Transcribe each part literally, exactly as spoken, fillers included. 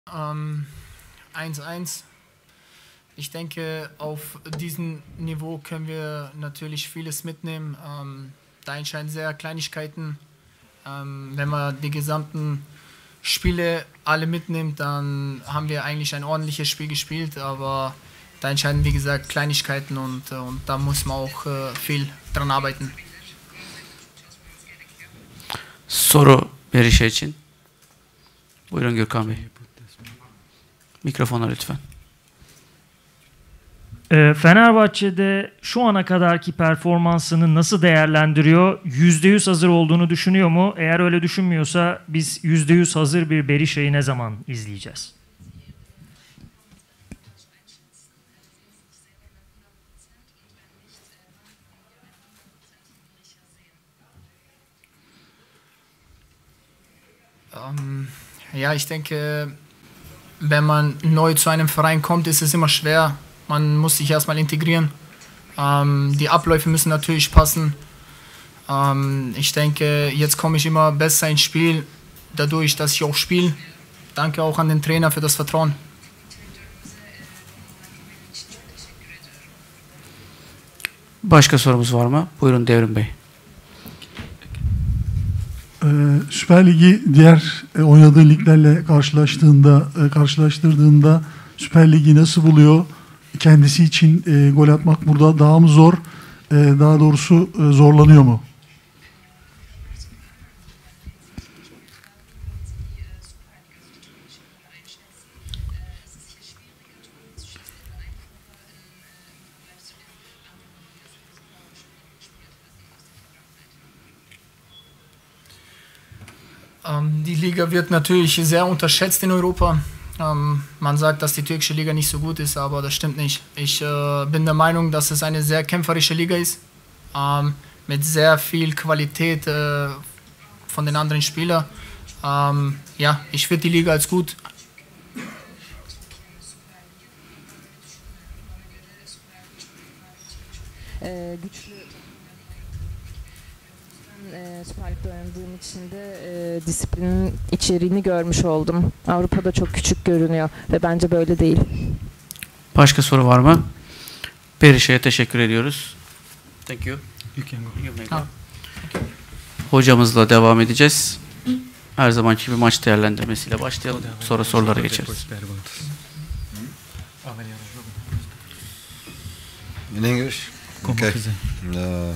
Ähm, eins eins. Ich denke, auf diesem Niveau können wir natürlich vieles mitnehmen. Ähm, da entscheiden sehr Kleinigkeiten. Ähm, wenn man die gesamten Spiele alle mitnimmt, dann haben wir eigentlich ein ordentliches Spiel gespielt, aber da entscheiden, wie gesagt, Kleinigkeiten und, äh, und da muss man auch äh, viel dran arbeiten. Soru Berisha için. Buyurun Gürkan Bey. Mikrofona lütfen. Ee, Fenerbahçe'de şu ana kadarki performansını nasıl değerlendiriyor? yüzde yüz hazır olduğunu düşünüyor mu? Eğer öyle düşünmüyorsa biz yüzde yüz hazır bir Berisha'yı ne zaman izleyeceğiz? Ähm, ja, ich denke, wenn man neu zu einem Verein kommt, ist es immer schwer. Man muss sich erstmal integrieren. Ähm, die Abläufe müssen natürlich passen. Ähm, ich denke, jetzt komme ich immer besser ins Spiel, dadurch, dass ich auch spiele. Danke auch an den Trainer für das Vertrauen. Başka sorumuz var mı? Buyurun Devrim Bey. Ee, Süper Lig'i diğer e, oynadığı liglerle karşılaştığında, e, karşılaştırdığında Süper Lig'i nasıl buluyor? Kendisi için e, gol atmak burada daha mı zor? E, daha doğrusu e, zorlanıyor mu? Ähm, die Liga wird natürlich sehr unterschätzt in Europa. Ähm, man sagt, dass die türkische Liga nicht so gut ist, aber das stimmt nicht. Ich äh, bin der Meinung, dass es eine sehr kämpferische Liga ist, ähm, mit sehr viel Qualität äh, von den anderen Spielern. Ähm, ja, ich würde die Liga als gut. Ee, güçlü e, Süper Lig'de oynadığım için de e, disiplinin içeriğini görmüş oldum. Avrupa'da çok küçük görünüyor ve bence böyle değil. Başka soru var mı? Berisha'ya teşekkür ediyoruz. Thank you. You can go. You may go. Hocamızla devam edeceğiz. Her zamanki gibi maç değerlendirmesiyle başlayalım. Sonra sorulara geçeriz. In English? Okay. Uh,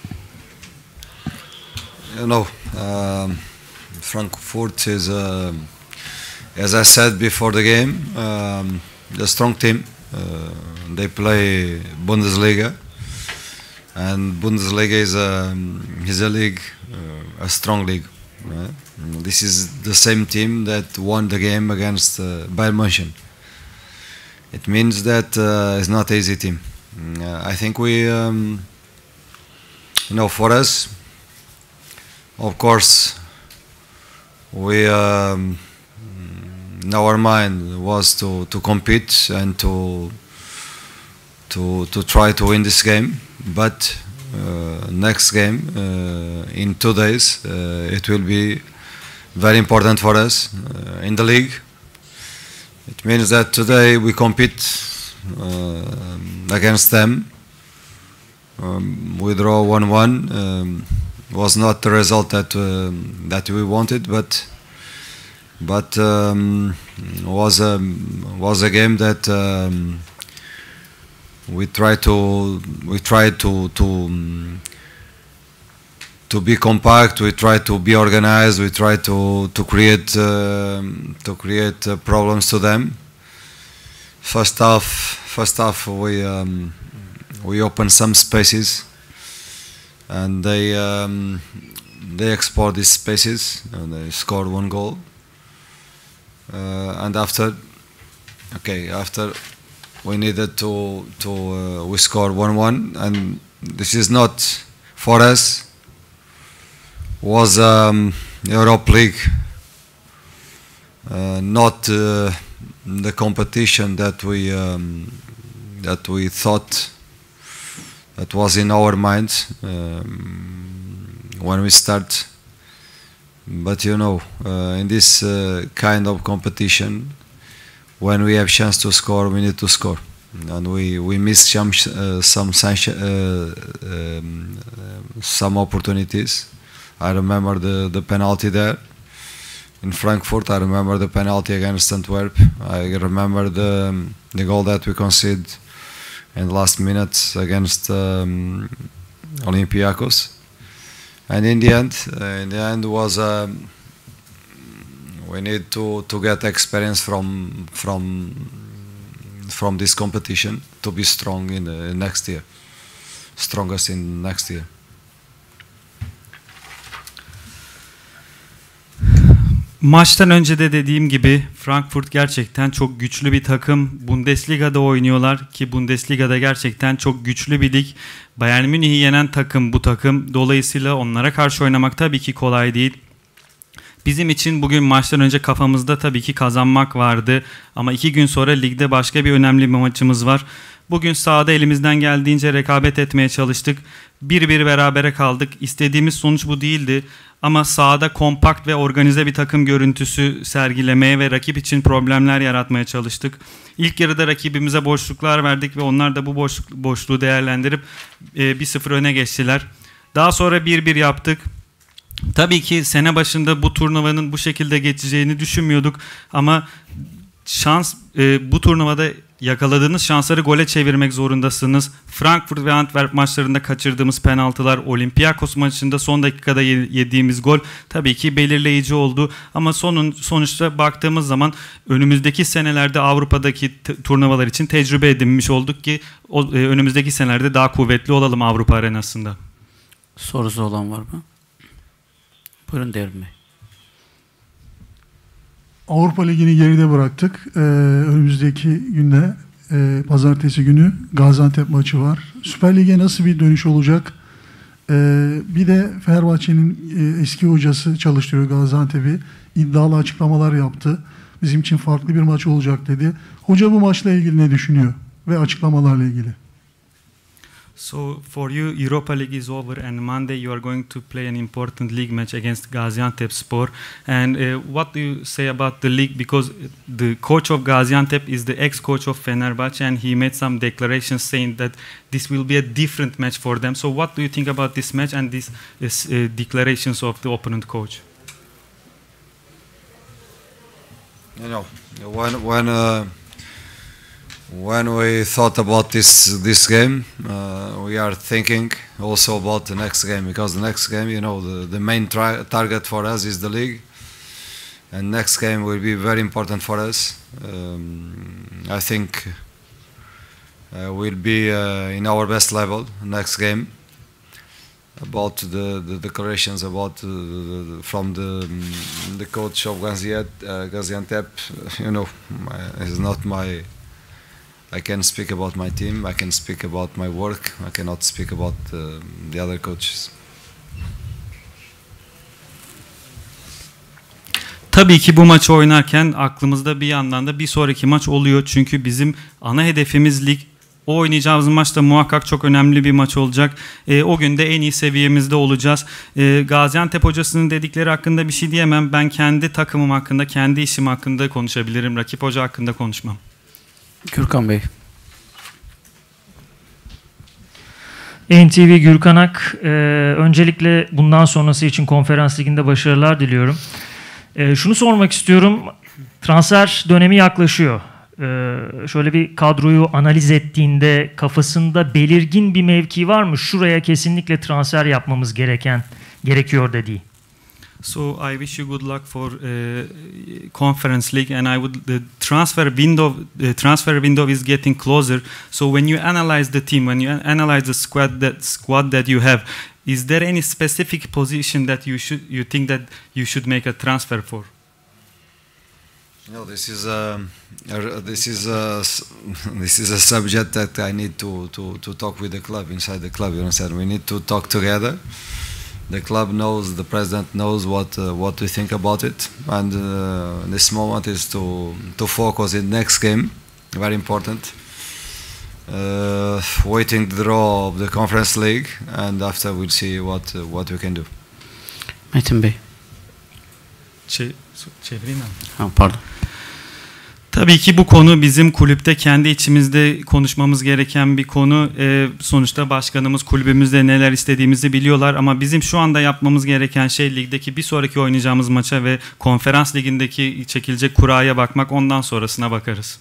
you know, um, Frankfurt is, uh, as I said before the game, um, a strong team. Uh, they play Bundesliga, and Bundesliga is a, is a league, uh, a strong league. Right? This is the same team that won the game against uh, Bayern München. It means that uh, it's not an easy team. Uh, I think we, um, you know, for us, of course, we, um, in our mind was to, to compete and to, to, to try to win this game. But uh, next game, uh, in two days, uh, it will be very important for us uh, in the league. It means that today we compete uh, against them. Um, we draw one one. Um, was not the result that uh, that we wanted, but but um, was a was a game that um, we try to we try to to um, to be compact. We try to be organized. We try to to create uh, to create uh, problems to them. First half, first half we um, we opened some spaces, and they um, they explored these spaces and they scored one goal. Uh, and after, okay, after we needed to to uh, we scored one one, and this is not for us. Was um, Europe League, uh, not uh, the competition that we um, that we thought that was in our minds um, when we start. But you know, uh, in this uh, kind of competition, when we have chance to score, we need to score, and we we miss some uh, some uh, um, some opportunities. I remember the the penalty there in Frankfurt. I remember the penalty against Antwerp. I remember the um, the goal that we conceded in the last minutes against um, Olympiacos. And in the end, uh, in the end was um, we need to to get experience from from from this competition to be strong in the next year, strongest in next year. Maçtan önce de dediğim gibi Frankfurt gerçekten çok güçlü bir takım. Bundesliga'da oynuyorlar ki Bundesliga'da gerçekten çok güçlü bir lig. Bayern Münih'i yenen takım bu takım. Dolayısıyla onlara karşı oynamak tabii ki kolay değil. Bizim için bugün maçtan önce kafamızda tabii ki kazanmak vardı. Ama iki gün sonra ligde başka bir önemli bir maçımız var. Bugün sahada elimizden geldiğince rekabet etmeye çalıştık. Bir bir berabere kaldık. İstediğimiz sonuç bu değildi. Ama sahada kompakt ve organize bir takım görüntüsü sergilemeye ve rakip için problemler yaratmaya çalıştık. İlk yarıda rakibimize boşluklar verdik ve onlar da bu boşluk, boşluğu değerlendirip e, bir sıfır öne geçtiler. Daha sonra bir bir yaptık. Tabii ki sene başında bu turnuvanın bu şekilde geçeceğini düşünmüyorduk ama şans e, bu turnuvada yakaladığınız şansları gole çevirmek zorundasınız. Frankfurt ve Antwerp maçlarında kaçırdığımız penaltılar, Olympiakos maçında son dakikada yediğimiz gol tabii ki belirleyici oldu. Ama sonun sonuçta baktığımız zaman önümüzdeki senelerde Avrupa'daki turnuvalar için tecrübe edinmiş olduk ki o, e, önümüzdeki senelerde daha kuvvetli olalım Avrupa arenasında. Sorusu olan var mı? Buyurun Devrim Bey. Avrupa Ligi'ni geride bıraktık. Ee, önümüzdeki günde e, pazartesi günü Gaziantep maçı var. Süper Lig'e nasıl bir dönüş olacak? Ee, bir de Fenerbahçe'nin e, eski hocası çalıştırıyor Gaziantep'i. İddialı açıklamalar yaptı. Bizim için farklı bir maç olacak dedi. Hoca bu maçla ilgili ne düşünüyor? Ve açıklamalarla ilgili. So for you, Europa League is over, and Monday you are going to play an important league match against Gaziantepspor. And uh, what do you say about the league? Because the coach of Gaziantep is the ex-coach of Fenerbahçe, and he made some declarations saying that this will be a different match for them. So what do you think about this match and these uh, declarations of the opponent coach? You know, when when. Uh When we thought about this this game, uh, we are thinking also about the next game, because the next game, you know, the, the main target for us is the league, and next game will be very important for us. Um, I think uh, we'll be uh, in our best level next game. About the, the declarations about uh, the, the, from the um, the coach of Gaziantep, uh, Gaziantep, you know, is not my. I can speak about my team, I can speak about my work, I cannot speak about uh, the other coaches. Tabii ki bu maçı oynarken aklımızda bir yandan da bir sonraki maç oluyor. Çünkü bizim ana hedefimiz lig. O oynayacağımız maç da muhakkak çok önemli bir maç olacak. E, o gün de en iyi seviyemizde olacağız. E, Gaziantep hocasının dedikleri hakkında bir şey diyemem. Ben kendi takımım hakkında, kendi işim hakkında konuşabilirim. Rakip hoca hakkında konuşmam. Gürkan Bey. N T V Gürkan Ak. Ee, öncelikle bundan sonrası için Konferans Ligi'nde başarılar diliyorum. Ee, şunu sormak istiyorum. Transfer dönemi yaklaşıyor. Ee, şöyle bir kadroyu analiz ettiğinde kafasında belirgin bir mevki var mı? Şuraya kesinlikle transfer yapmamız gereken, gerekiyor dediği. So I wish you good luck for uh, Conference League, and I would the transfer window the transfer window is getting closer. So when you analyze the team, when you analyze the squad that squad that you have, is there any specific position that you should you think that you should make a transfer for? No, this is a, a this is a this is a subject that I need to to to talk with the club, inside the club. You understand? We need to talk together. The club knows, the president knows what uh, what we think about it, and uh, this moment is to to focus in next game, very important. Uh, waiting the draw of the Conference League, and after we'll see what uh, what we can do. Metin Bey. Çe çevireyim mi? Ha, pardon. Tabii ki bu konu bizim kulüpte kendi içimizde konuşmamız gereken bir konu. Ee, sonuçta başkanımız kulübümüzde neler istediğimizi biliyorlar ama bizim şu anda yapmamız gereken şey ligdeki bir sonraki oynayacağımız maça ve konferans ligindeki çekilecek kuraya bakmak, ondan sonrasına bakarız.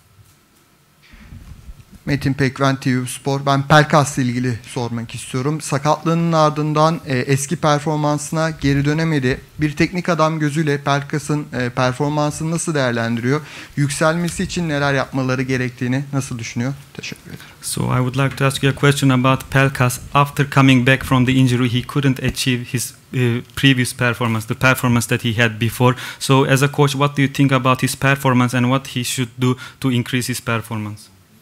Metin Pekven, T V Spor. Ben Pelkas'la ilgili sormak istiyorum. Sakatlığının ardından e, eski performansına geri dönemedi. Bir teknik adam gözüyle Pelkas'ın e, performansını nasıl değerlendiriyor? Yükselmesi için neler yapmaları gerektiğini nasıl düşünüyor? Teşekkür ederim. So I would like to ask you a question about Pelkas. After coming back from the injury, he couldn't achieve his uh, previous performance, the performance that he had before. So as a coach, what do you think about his performance and what he should do to increase his performance?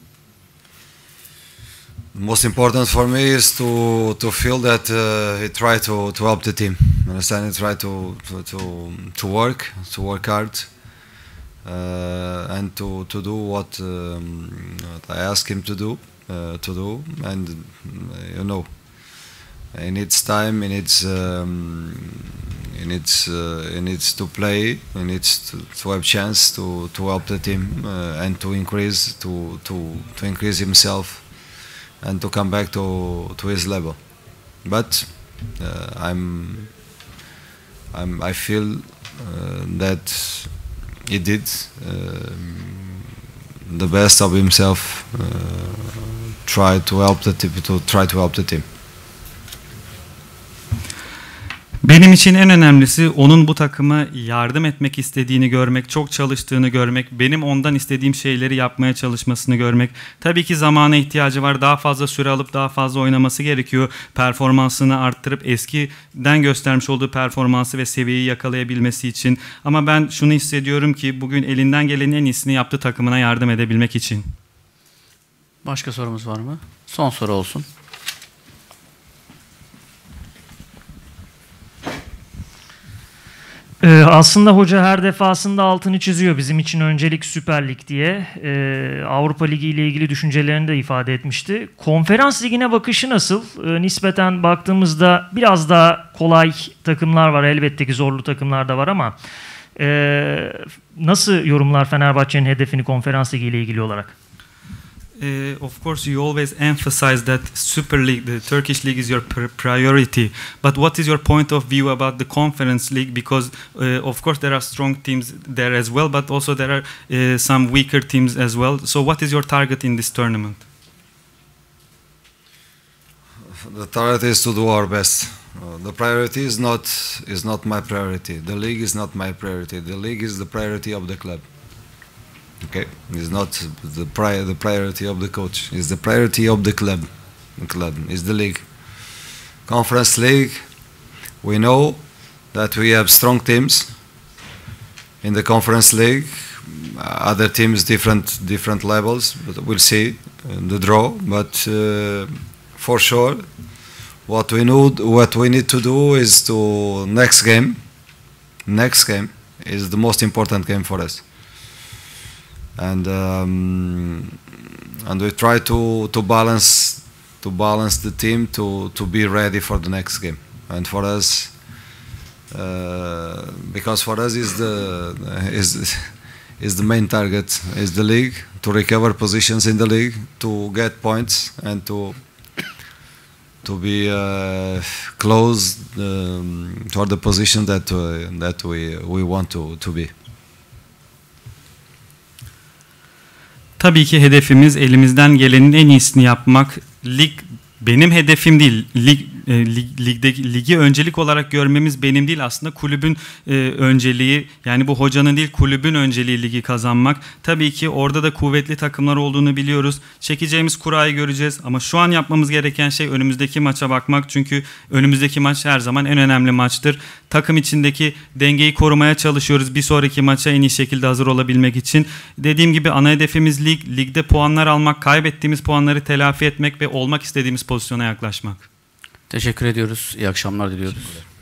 Most important for me is to to feel that uh, he try to to help the team. Understand? He try to to to, to work, to work hard, uh, and to to do what, um, what I ask him to do, uh, to do, and uh, you know, he needs time. He needs um, he needs uh, he needs to play. He needs to, to have chance to to help the team uh, and to increase to to to increase himself. And to come back to to his level, but uh, I'm I'm I feel uh, that he did uh, the best of himself. Uh, try to help the team. To try to help the team. Benim için en önemlisi onun bu takıma yardım etmek istediğini görmek, çok çalıştığını görmek, benim ondan istediğim şeyleri yapmaya çalışmasını görmek. Tabii ki zamana ihtiyacı var. Daha fazla süre alıp daha fazla oynaması gerekiyor. Performansını arttırıp eskiden göstermiş olduğu performansı ve seviyeyi yakalayabilmesi için. Ama ben şunu hissediyorum ki bugün elinden gelenin en iyisini yaptı takımına yardım edebilmek için. Başka sorumuz var mı? Son soru olsun. Ee, aslında hoca her defasında altını çiziyor, bizim için öncelik Süper Lig diye. Ee, Avrupa Ligi ile ilgili düşüncelerini de ifade etmişti. Konferans Ligi'ne bakışı nasıl? Ee, nispeten baktığımızda biraz daha kolay takımlar var. Elbette ki zorlu takımlar da var ama e, nasıl yorumlar Fenerbahçe'nin hedefini Konferans Ligi ile ilgili olarak? Uh, of course, you always emphasize that Super League, the Turkish league, is your pr priority. But what is your point of view about the Conference League? Because, uh, of course, there are strong teams there as well, but also there are uh, some weaker teams as well. So, what is your target in this tournament? The target is to do our best. Uh, the priority is not is not my priority. The league is not my priority. The league is the priority of the club. Okay, it's not the pri the priority of the coach. It's the priority of the club. The club is the league. Conference League. We know that we have strong teams in the Conference League. Uh, other teams, different different levels. But we'll see in the draw. But uh, for sure, what we know, what we need to do is to next game. Next game is the most important game for us. And um, and we try to to balance to balance the team to to be ready for the next game. And for us, uh, because for us is the is is the main target is the league, to recover positions in the league, to get points, and to to be uh, close um, toward the position that uh, that we we want to to be. Tabii ki hedefimiz elimizden gelenin en iyisini yapmak. Lig benim hedefim değil. Lig, e, lig ligdeki ligi öncelik olarak görmemiz benim değil, aslında kulübün e, önceliği. Yani bu hocanın değil, kulübün önceliği ligi kazanmak. Tabii ki orada da kuvvetli takımlar olduğunu biliyoruz. Çekeceğimiz kurayı göreceğiz ama şu an yapmamız gereken şey önümüzdeki maça bakmak. Çünkü önümüzdeki maç her zaman en önemli maçtır. Takım içindeki dengeyi korumaya çalışıyoruz bir sonraki maça en iyi şekilde hazır olabilmek için. Dediğim gibi ana hedefimiz lig. Ligde puanlar almak, kaybettiğimiz puanları telafi etmek ve olmak istediğimiz pozisyona yaklaşmak. Teşekkür ediyoruz. İyi akşamlar diliyoruz.